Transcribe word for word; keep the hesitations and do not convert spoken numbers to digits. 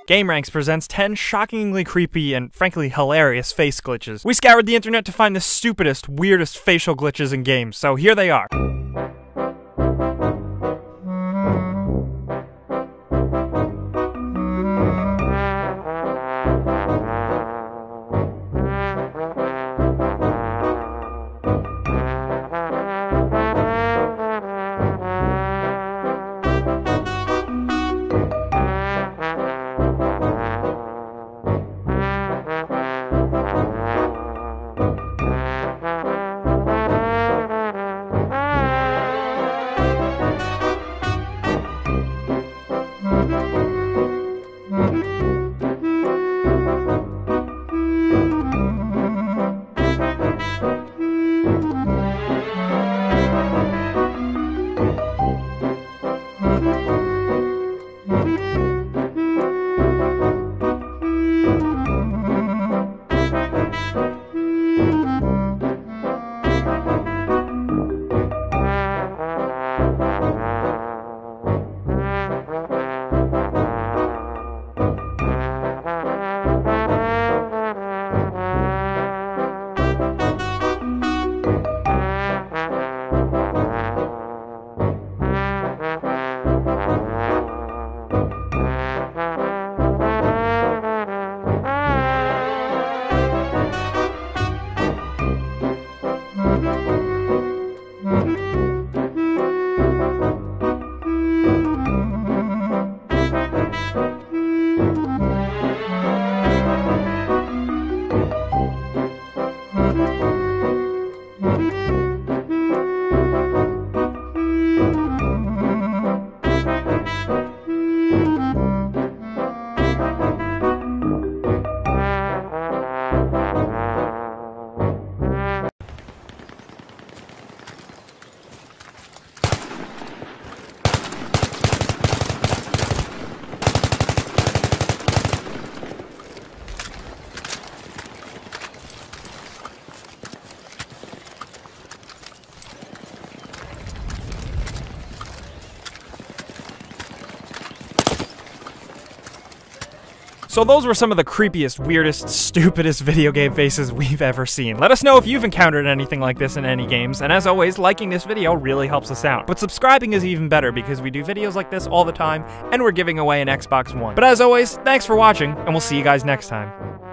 Gameranx presents ten shockingly creepy and frankly hilarious face glitches. We scoured the internet to find the stupidest, weirdest facial glitches in games, so here they are. So those were some of the creepiest, weirdest, stupidest video game faces we've ever seen. Let us know if you've encountered anything like this in any games, and as always, liking this video really helps us out. But subscribing is even better because we do videos like this all the time, and we're giving away an Xbox One. But as always, thanks for watching, and we'll see you guys next time.